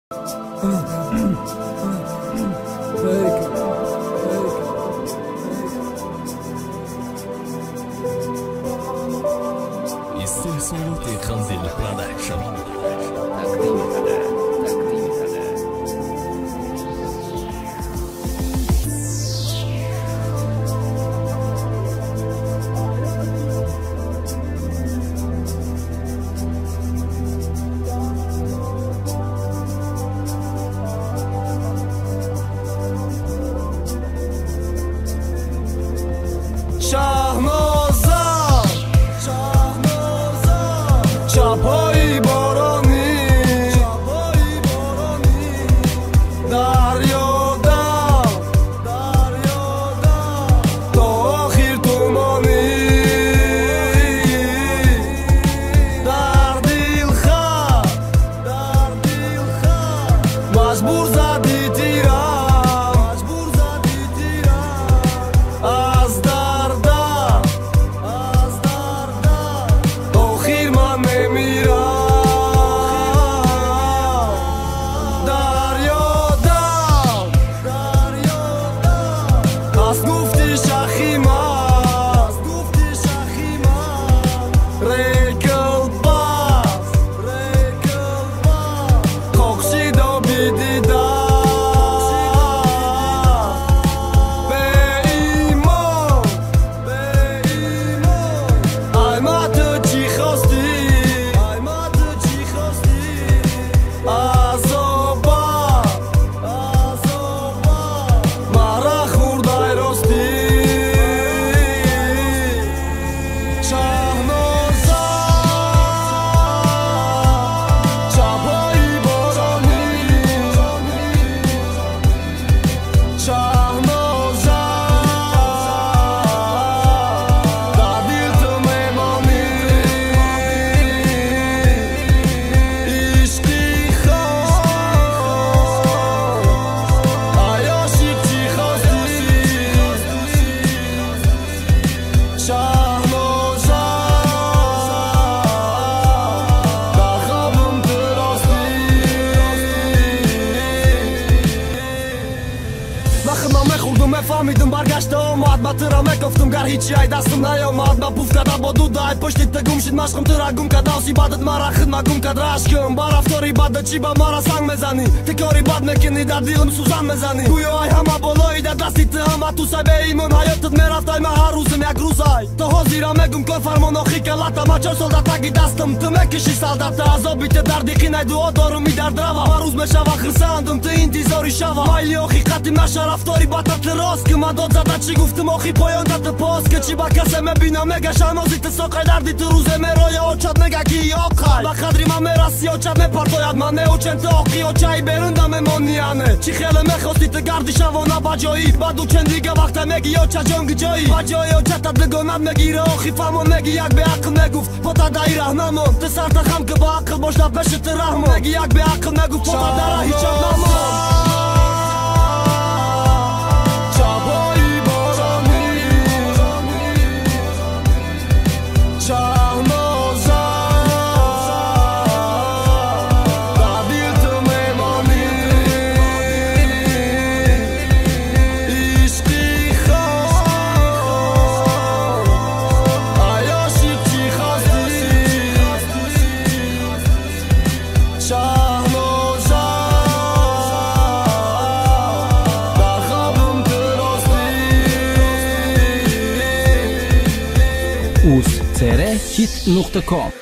استحسانات خنزیر پرودکشن شب‌های بارانی دریا تا آخر تمانی در دل خط مجبور زدی تیرم از درد آخر من فهمیدم برگشته آمد با ترا گفتم گر هیچی ای دستم نیامد با پوف کده با دود ای پشتیت گم شد مشقم ترا گم کده آسی بدت مرا خدمت گم کده رشکم با رفتاری بد چی با مرا سنگ میزنی تکاری بد میکنی در دیلم سوزن میزنی گویا ای همه بالایی در دستیت همه تو سای به ایمون حیاتت میرفت ای من هر روزم یک روز ای تا حاضیرم میگم که فرمان آخی که لطم چهار سال در تگی دستم تو میکشی سالدت عذابیت در دیقین دعا دارم می در دروا هر روز میشوه خرسندم تو انتظاری شوه مایلی آخی قدیم نشه رفتاری بدت راست که من داد زده چی گفتم آخی پایان دت پاس که چی با کسی میبینم میگه شنازیت ساقای دردی تو روزه میرای آچد میگه کی آقای با خدری من میرسی آچد میپرتاید من نیوچن تا آقی آچای برندم میمانیانه چی خیلی میخواستی تو گردی شوانه با جایی بعد چند دیگه وقت میگی آچد جنگ جایی با جایی آچدت بگانم نگیره آخی فهمون میگی یک به عقل نگفت پتا دایی رهنمون تو سر تخم که با عقل باش نپشت رحمون میگی یک به عقل نگفت پتا داره هیچ نمون uz-hit.com